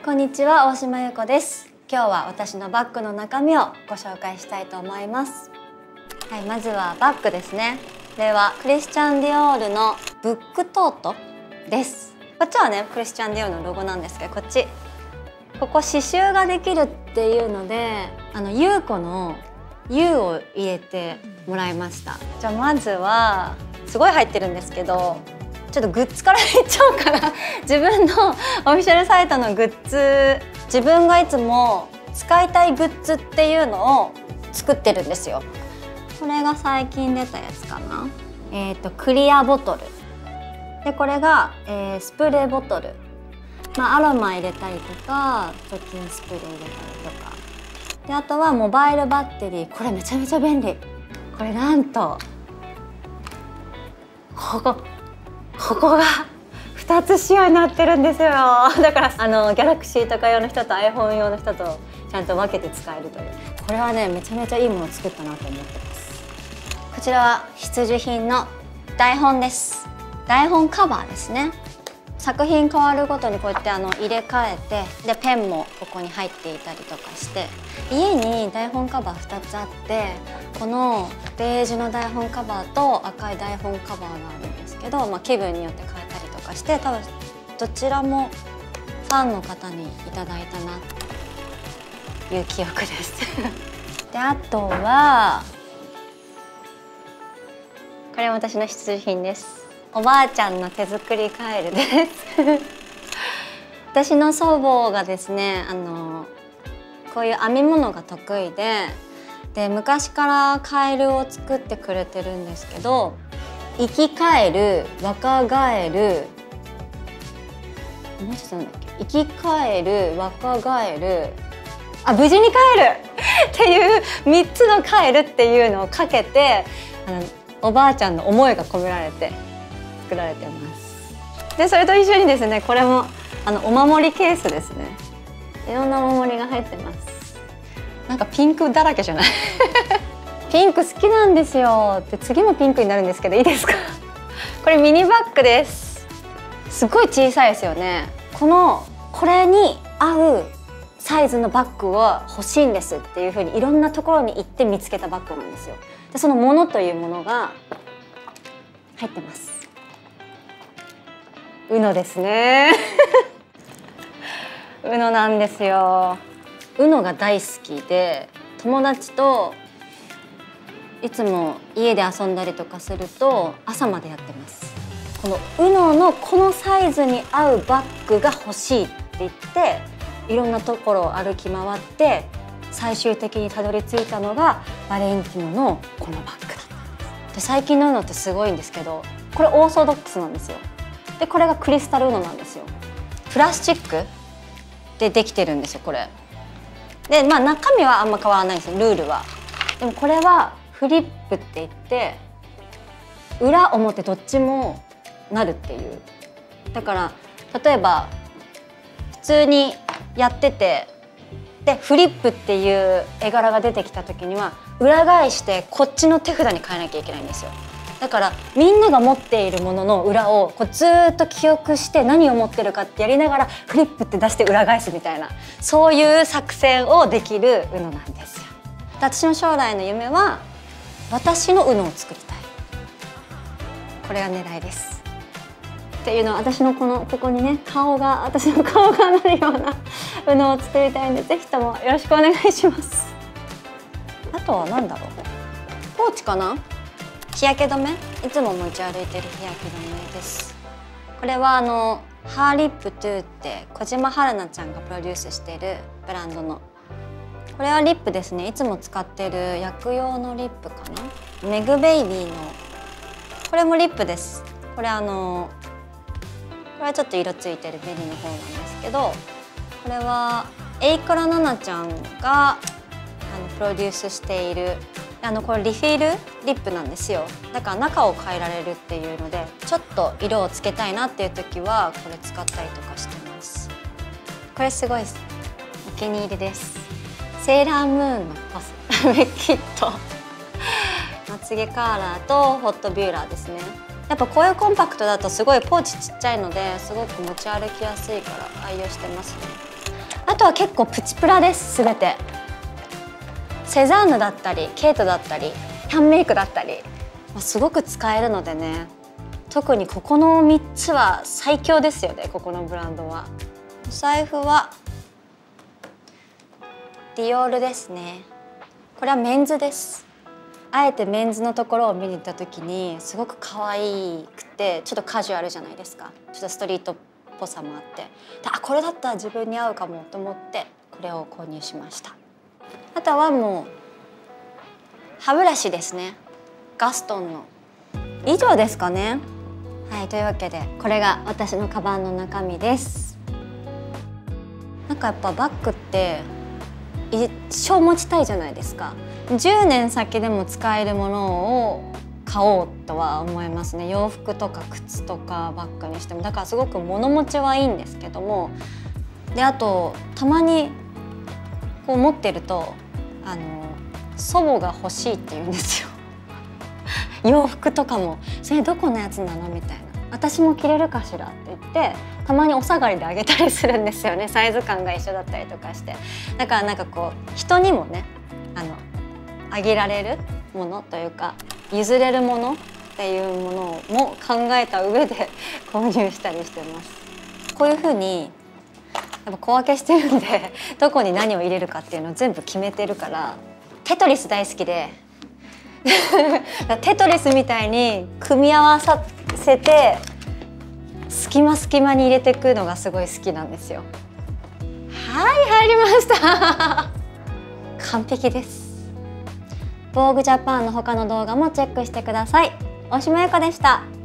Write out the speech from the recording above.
こんにちは、大島優子です。今日は私のバッグの中身をご紹介したいと思います。はい、まずはバッグですね。これはクリスチャン・ディオールのブックトートです。こっちはね、クリスチャン・ディオールのロゴなんですけど、ここ刺繍ができるっていうので、優子のUを入れてもらいました。じゃあまずはすごい入ってるんですけど、ちょっとグッズからいっちゃおうかな。自分のオフィシャルサイトのグッズ、自分がいつも使いたいグッズっていうのを作ってるんですよ。これが最近出たやつかな。クリアボトルで、これが、スプレーボトル、アロマ入れたりとか除菌スプレー入れたりとかで、あとはモバイルバッテリー。これめちゃめちゃ便利。これなんとここが2つ仕様になってるんですよ。だからギャラクシーとか用の人と iPhone 用の人とちゃんと分けて使えるという。これはね、めちゃめちゃいいものを作ったなと思ってます。こちらは必需品の台本です。台本カバーですね。作品変わるごとにこうやって入れ替えて、でペンもここに入っていたりとかして、家に台本カバー2つあって、このベージュの台本カバーと赤い台本カバーがあるんですけど、気分によって変えたりとかして、多分どちらもファンの方にいただいたなという記憶ですで、あとはこれも私の必需品です。おばあちゃんの手作りカエルです私の祖母がですね、こういう編み物が得意で、昔からカエルを作ってくれてるんですけど、生き返る、若返る、もうちょっとなんだっけ、生き返る、若返る、無事に帰るっていう3つのカエルっていうのをかけて、おばあちゃんの思いが込められて作られてます。でそれと一緒にですね、これもお守りケースですね。いろんなお守りが入ってます。なんかピンクだらけじゃないピンク好きなんですよ。で次もピンクになるんですけど、いいですかこれミニバッグです。すごい小さいですよね。これに合うサイズのバッグを欲しいんですっていう風にいろんなところに行って見つけたバッグなんですよ。でそのものというものが入ってます。UNOですねUNOなんですよ。UNOが大好きで、友達といつも家で遊んだりとかすると朝までやってます。この UNO のこのサイズに合うバッグが欲しいって言って、いろんなところを歩き回って最終的にたどり着いたのがバレンティノのこのバッグだったんです。で最近の UNO ってすごいんですけど、これオーソドックスなんですよ。でこれがクリスタル UNO なんですよ。プラスチックでできてるんですよ、これ。で中身はあんま変わらないんですよ、ルールは。でもこれはフリップって言って、裏表どっちもなるっていう。だから例えば普通にやってて、でフリップっていう絵柄が出てきた時には裏返してこっちの手札に変えなきゃいけないんですよ。だからみんなが持っているものの裏をずっと記憶して何を持ってるかってやりながらフリップって出して裏返すみたいな、そういう作戦をできる UNO なんですよ。私の将来の夢は私の UNO を作りたい。これが狙いです。っていうのは、私のここにね、私の顔がなるような UNO を作りたいんで、ぜひともよろしくお願いします。あとは何だろう、ポーチかな。日焼け止め、いつも持ち歩いてる日焼け止めです。これはハーリップトゥーって小島春菜ちゃんがプロデュースしているブランドの、これはリップですね。いつも使ってる薬用のリップかな。メグベイビーのこれもリップです。これこれはちょっと色ついてるベリーの方なんですけど、これはエイクラナナちゃんがプロデュースしているこれリフィルリップなんですよ。だから中を変えられるっていうので、ちょっと色をつけたいなっていう時はこれ使ったりとかしてます。これすごいお気に入りです。セーラームーンのパスメキットまつげカーラーとホットビューラーですね。やっぱこういうコンパクトだとすごいポーチちっちゃいので、すごく持ち歩きやすいから愛用してますね。 あとは結構プチプラです。全てセザンヌだったりケイトだったりタンメイクだったり、すごく使えるのでね、特にここの3つは最強ですよね。ここのブランドは。お財布はディオールですね。これはメンズです。あえてメンズのところを見に行った時にすごく可愛くてちょっとカジュアルじゃないですか。ちょっとストリートっぽさもあって、これだったら自分に合うかもと思ってこれを購入しました。あとはもう歯ブラシですね。ガストンの。以上ですかね。はい、というわけでこれが私のカバンの中身です。なんかやっぱバッグって一生持ちたいじゃないですか。10年先でも使えるものを買おうとは思いますね。洋服とか靴とかバッグにしても。だからすごく物持ちはいいんですけども、であとたまにこう持ってると祖母が欲しいって言うんですよ。洋服とかも「それどこのやつなの?」みたいな「私も着れるかしら?」って言ってたまにお下がりであげたりするんですよね。サイズ感が一緒だったりとかして。だからなんかこう人にもねあげられるものというか譲れるものっていうものも考えた上で購入したりしてます。こういう風にやっぱ小分けしてるんでどこに何を入れるかっていうのを全部決めてるから。テトリス大好きでテトリスみたいに組み合わさせて隙間隙間に入れていくのがすごい好きなんですよ。はい、入りました完璧です。Vogue Japanの他の動画もチェックしてください。大島優子でした。